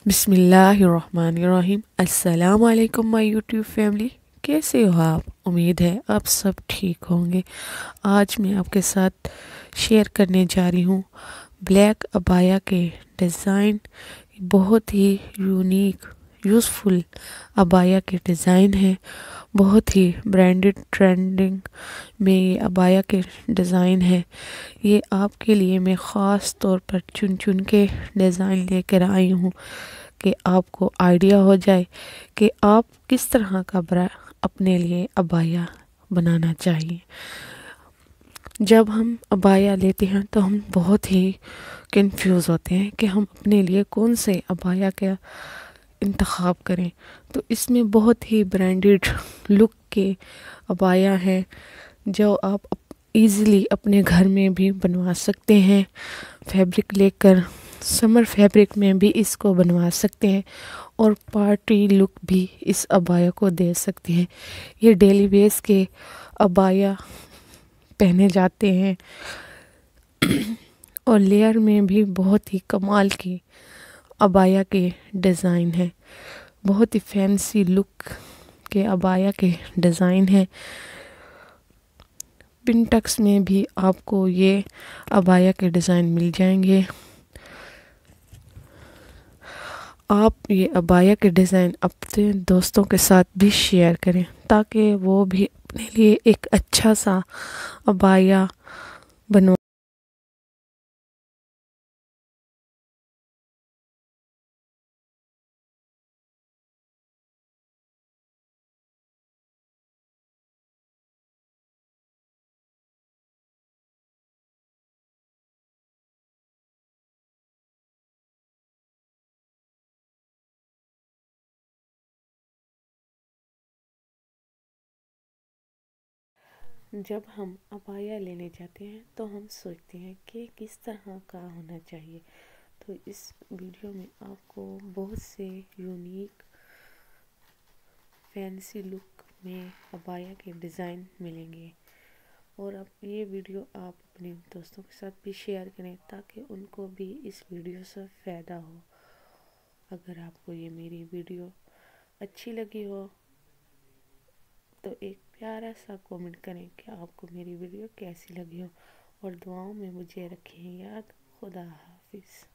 بسم اللہ الرحمن الرحیم۔ السلام علیکم مائی یوٹیوب فیملی، کیسے ہو آپ؟ امید ہے آپ سب ٹھیک ہوں گے۔ آج میں آپ کے ساتھ شیئر کرنے جا رہی ہوں بلیک ابایا کے ڈیزائن۔ بہت ہی یونیک یوزفل ابایا کے ڈیزائن ہیں، بہت ہی برانڈڈ ٹرینڈنگ میں یہ ابایا کے ڈیزائن ہے۔ یہ آپ کے لیے میں خاص طور پر چن کے ڈیزائن لے کر آئی ہوں کہ آپ کو آئیڈیا ہو جائے کہ آپ کس طرح کا اپنے لیے ابایا بنانا چاہیے۔ جب ہم ابایا لیتے ہیں تو ہم بہت ہی کنفیوز ہوتے ہیں کہ ہم اپنے لیے کون سے ابایا کا انتخاب کریں، تو اس میں بہت ہی برانڈڈ لک کے ابایا ہیں جو آپ ایزیلی اپنے گھر میں بھی بنوا سکتے ہیں۔ فیبرک لے کر سمر فیبرک میں بھی اس کو بنوا سکتے ہیں اور پارٹی لک بھی اس ابایا کو دے سکتے ہیں۔ یہ ڈیلی ویز کے ابایا پہنے جاتے ہیں اور لیئر میں بھی بہت ہی کمال کی ابایا کے ڈیزائن ہیں، بہت ہی فینسی لک کے ابایا کے ڈیزائن ہیں۔ پنٹکس میں بھی آپ کو یہ ابایا کے ڈیزائن مل جائیں گے۔ آپ یہ ابایا کے ڈیزائن اپنے دوستوں کے ساتھ بھی شیئر کریں تاکہ وہ بھی اپنے لیے ایک اچھا سا ابایا بنو۔ جب ہم ابایا لینے جاتے ہیں تو ہم سوچتے ہیں کہ کس طرح کا ہونا چاہیے، تو اس ویڈیو میں آپ کو بہت سے یونیک فینسی لک میں ابایا کے ڈیزائن ملیں گے، اور اب یہ ویڈیو آپ اپنے دوستوں کے ساتھ بھی شیئر کریں تاکہ ان کو بھی اس ویڈیو سے فائدہ ہو۔ اگر آپ کو یہ میری ویڈیو اچھی لگی ہو تو ایک پیارا سا کومنٹ کریں کہ آپ کو میری ویڈیو کیسی لگی ہو، اور دعاؤں میں مجھے رکھیں یاد۔ خدا حافظ۔